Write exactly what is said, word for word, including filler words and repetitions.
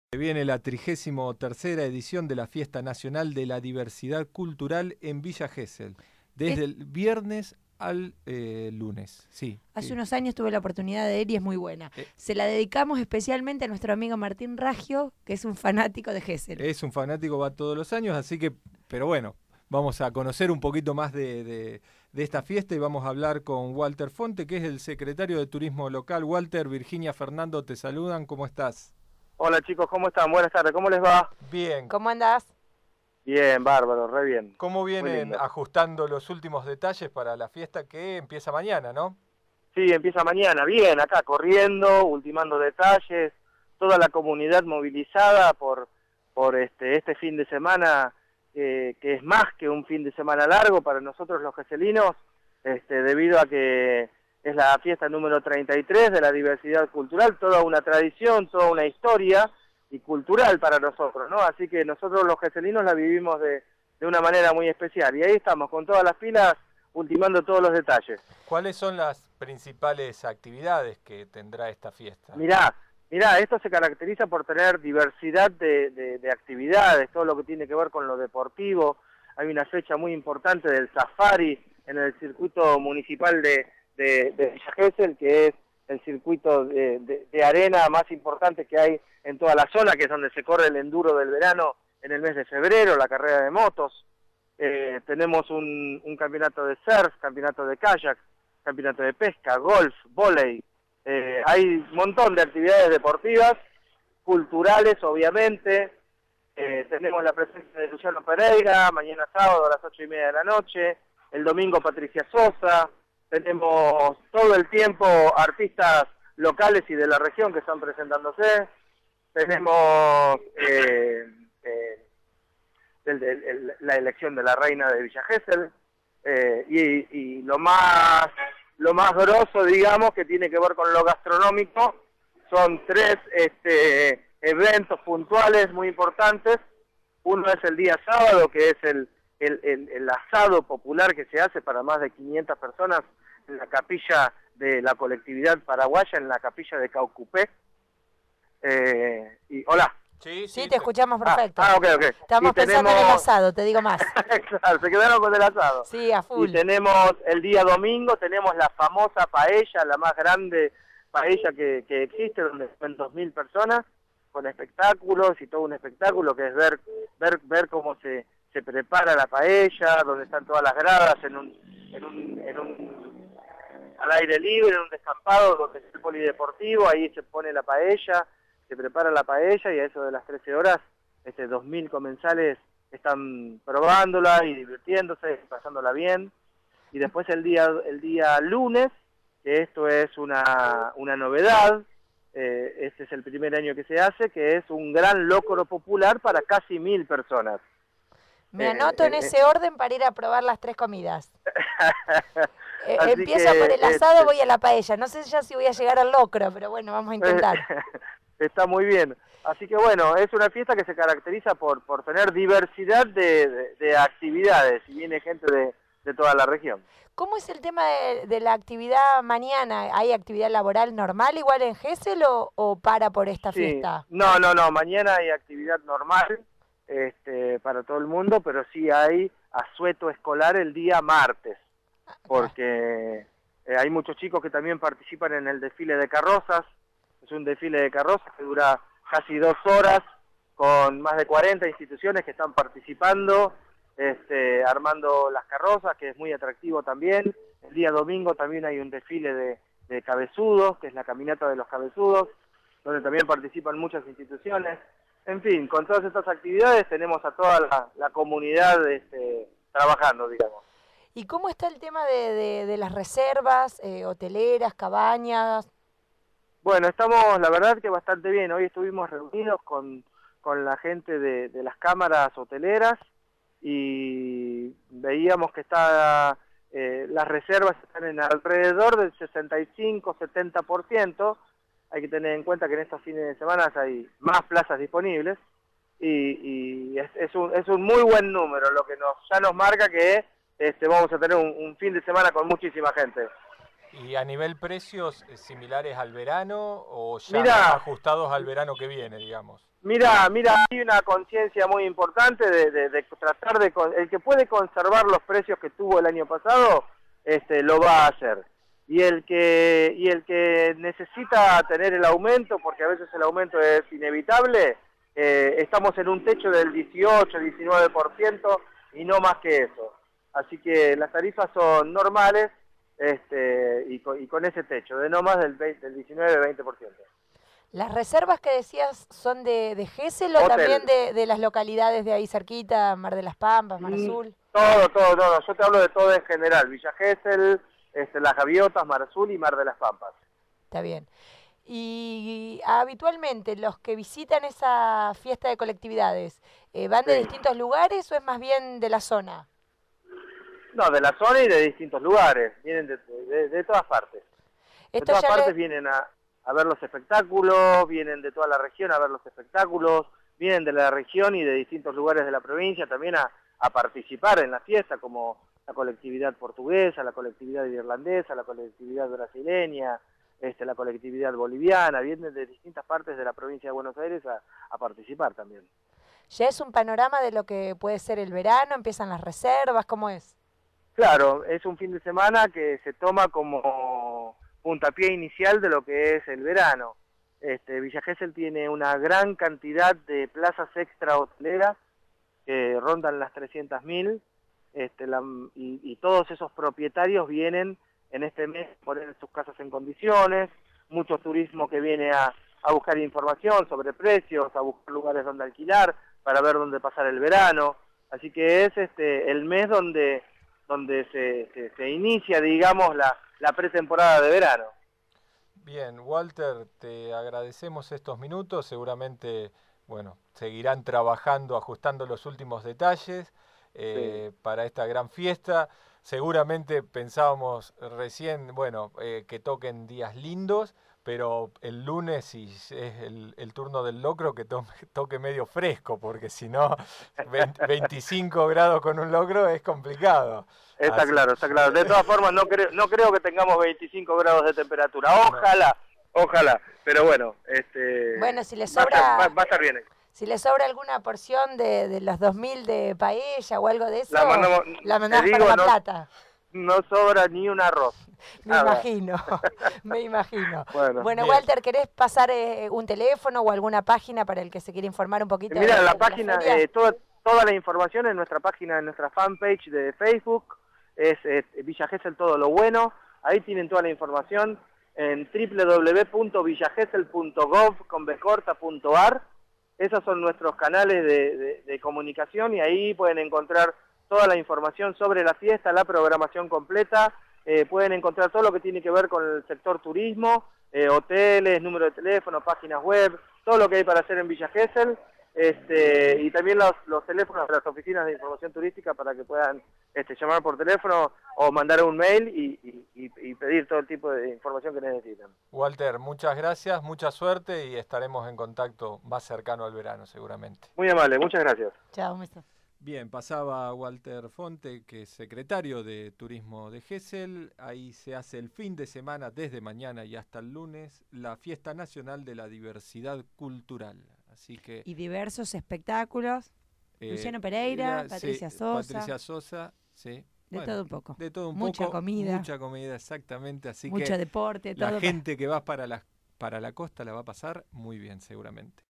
Viene la trigésimo tercera edición de la Fiesta Nacional de la Diversidad Cultural en Villa Gesell, desde el viernes al eh, lunes. Sí, Hace sí. unos años tuve la oportunidad de ir y es muy buena. Eh. Se la dedicamos especialmente a nuestro amigo Martín Raggio, que es un fanático de Gesell. Es un fanático, va todos los años, así que, pero bueno, vamos a conocer un poquito más de, de, de esta fiesta y vamos a hablar con Walter Fonte, que es el secretario de Turismo Local. Walter, Virginia, Fernando, te saludan, ¿cómo estás? Hola chicos, ¿cómo están? Buenas tardes, ¿cómo les va? Bien. ¿Cómo andás? Bien, bárbaro, re bien. ¿Cómo vienen ajustando los últimos detalles para la fiesta que empieza mañana, no? Sí, empieza mañana, bien, acá corriendo, ultimando detalles, toda la comunidad movilizada por, por este, este fin de semana, eh, que es más que un fin de semana largo para nosotros los geselinos, este, debido a que es la fiesta número treinta y tres de la diversidad cultural, toda una tradición, toda una historia y cultural para nosotros, ¿no? Así que nosotros los geselinos la vivimos de, de una manera muy especial. Y ahí estamos, con todas las pilas, ultimando todos los detalles. ¿Cuáles son las principales actividades que tendrá esta fiesta? Mirá, mirá, esto se caracteriza por tener diversidad de, de, de actividades, todo lo que tiene que ver con lo deportivo. Hay una fecha muy importante del safari en el circuito municipal de... de, de Villa Gesell, que es el circuito de, de, de arena más importante que hay en toda la zona, que es donde se corre el enduro del verano en el mes de febrero, la carrera de motos. Eh, tenemos un, un campeonato de surf, campeonato de kayak, campeonato de pesca, golf, vóley. Eh, hay un montón de actividades deportivas, culturales obviamente. Eh, tenemos la presencia de Luciano Pereira, mañana sábado a las ocho y media de la noche, el domingo Patricia Sosa. Tenemos todo el tiempo artistas locales y de la región que están presentándose. Tenemos eh, eh, el, el, el, la elección de la reina de Villa Gesell. Eh, y, y lo más lo más grosso, digamos, que tiene que ver con lo gastronómico, son tres este, eventos puntuales muy importantes. Uno es el día sábado, que es el, el, el, el asado popular que se hace para más de quinientas personas en la capilla de la colectividad paraguaya, en la capilla de Caucupé. Eh, y hola. Sí, sí, te escuchamos perfecto. Ah, ah ok, ok. Estamos y pensando tenemos... en el asado, te digo más. Claro, se quedaron con el asado. Sí, a full. Y tenemos el día domingo, tenemos la famosa paella, la más grande paella que, que existe, donde son dos mil personas, con espectáculos y todo un espectáculo que es ver ver ver cómo se, se prepara la paella, donde están todas las gradas en un, en un, en un al aire libre, en un descampado donde es el polideportivo, ahí se pone la paella, se prepara la paella y a eso de las trece horas, este, dos mil comensales están probándola y divirtiéndose, pasándola bien. Y después el día el día lunes, que esto es una, una novedad, eh, este es el primer año que se hace, que es un gran locro popular para casi mil personas. Me eh, anoto eh, en eh. ese orden para ir a probar las tres comidas. Eh, Así empiezo que, por el asado, este, voy a la paella. No sé ya si voy a llegar al locro, pero bueno, vamos a intentar. Está muy bien. Así que bueno, es una fiesta que se caracteriza por, por tener diversidad de, de, de actividades y viene gente de, de toda la región. ¿Cómo es el tema de, de la actividad mañana? ¿Hay actividad laboral normal igual en Gesell o, o para por esta Sí. fiesta? No, no, no. Mañana hay actividad normal este, para todo el mundo, pero sí hay asueto escolar el día martes, porque eh, hay muchos chicos que también participan en el desfile de carrozas. Es un desfile de carrozas que dura casi dos horas, con más de cuarenta instituciones que están participando, este, armando las carrozas, que es muy atractivo también. El día domingo también hay un desfile de, de cabezudos, que es la caminata de los cabezudos, donde también participan muchas instituciones. En fin, con todas estas actividades tenemos a toda la, la comunidad este, trabajando, digamos. ¿Y cómo está el tema de, de, de las reservas, eh, hoteleras, cabañas? Bueno, estamos, la verdad que bastante bien. Hoy estuvimos reunidos con, con la gente de, de las cámaras hoteleras y veíamos que está, eh, las reservas están en alrededor del sesenta y cinco a setenta por ciento. Hay que tener en cuenta que en estos fines de semana hay más plazas disponibles y, y es, es, un, es un muy buen número, lo que nos ya nos marca que este, vamos a tener un, un fin de semana con muchísima gente. ¿Y a nivel precios eh, similares al verano o ya Mirá, ajustados al verano que viene, digamos? Mira, mira, hay una conciencia muy importante de, de, de tratar de... con- El que puede conservar los precios que tuvo el año pasado, este, lo va a hacer. Y el que y el que necesita tener el aumento, porque a veces el aumento es inevitable, eh, estamos en un techo del dieciocho, diecinueve por ciento y no más que eso. Así que las tarifas son normales este, y, con, y con ese techo, de no más del, veinte, del diecinueve, veinte por ciento. ¿Las reservas que decías son de, de Gesell o Hotel. también de, de las localidades de ahí cerquita, Mar de las Pampas, Mar Mm, Azul? Todo, todo, todo. Yo te hablo de todo en general. Villa Gesell, este, Las Gaviotas, Mar Azul y Mar de las Pampas. Está bien. Y habitualmente los que visitan esa fiesta de colectividades, eh, ¿van de Sí. distintos lugares o es más bien de la zona? No, de la zona y de distintos lugares. Vienen de, de, de todas partes. De Esto todas ya partes le- vienen a, a ver los espectáculos, vienen de toda la región a ver los espectáculos, vienen de la región y de distintos lugares de la provincia también a, a participar en la fiesta, como la colectividad portuguesa, la colectividad irlandesa, la colectividad brasileña, este, la colectividad boliviana, vienen de distintas partes de la provincia de Buenos Aires a, a participar también. ya es un panorama de lo que puede ser el verano, empiezan las reservas, ¿cómo es? Claro, es un fin de semana que se toma como puntapié inicial de lo que es el verano. Este, Villa Gesell tiene una gran cantidad de plazas extra hoteleras que rondan las trescientas mil este, la- y, y todos esos propietarios vienen en este mes a poner sus casas en condiciones, mucho turismo que viene a, a buscar información sobre precios, a buscar lugares donde alquilar, para ver dónde pasar el verano. Así que es este el mes donde donde se, se, se inicia, digamos, la, la pretemporada de verano. Bien, Walter, te agradecemos estos minutos. Seguramente, bueno, seguirán trabajando, ajustando los últimos detalles eh, para esta gran fiesta. Seguramente pensábamos recién, bueno, eh, que toquen días lindos, pero el lunes, si es el, el turno del locro, que to toque medio fresco, porque si no, veinticinco grados con un locro es complicado. Está Así- claro, está claro. De todas formas, no creo, no creo que tengamos veinticinco grados de temperatura. Ojalá, ojalá. Pero bueno, este, Bueno, si les va, a sobra- estar, va- va a estar bien. Si le sobra alguna porción de, de los dos mil de paella o algo de eso, La mandamos, la mandás te digo, para La no- Plata. No sobra ni un arroz. Me Nada. imagino, me imagino. Bueno, Bueno, bien. Walter, ¿querés pasar eh, un teléfono o alguna página para el que se quiera informar un poquito? Mira, de, la de página, feria? eh, toda, toda la información en nuestra página, en nuestra fanpage de Facebook, es, es Villa Gesell Todo Lo Bueno. Ahí tienen toda la información en w w w punto villagesell punto gov con b corta punto a r. Esos son nuestros canales de, de, de comunicación y ahí pueden encontrar toda la información sobre la fiesta, la programación completa. Eh, pueden encontrar todo lo que tiene que ver con el sector turismo, eh, hoteles, número de teléfono, páginas web, todo lo que hay para hacer en Villa Gesell. Este, y también los, los teléfonos de las oficinas de información turística para que puedan este, llamar por teléfono o mandar un mail y, y, y- y pedir todo el tipo de información que necesitan. Walter, muchas gracias, mucha suerte y estaremos en contacto más cercano al verano seguramente. Muy amable, muchas gracias. Chao, un beso. Bien, pasaba Walter Fonte, que es secretario de Turismo de Gesell. Ahí se hace el fin de semana, desde mañana y hasta el lunes, la Fiesta Nacional de la Diversidad Cultural. Así que Y diversos espectáculos, eh, Luciano Pereira, sí, Patricia Sosa. Patricia Sosa, sí. de Bueno, todo un poco. de todo un Mucha poco. comida. Mucha comida, exactamente. Así Mucho que deporte, todo. la pa- gente que va para la, para la costa la va a pasar muy bien, seguramente.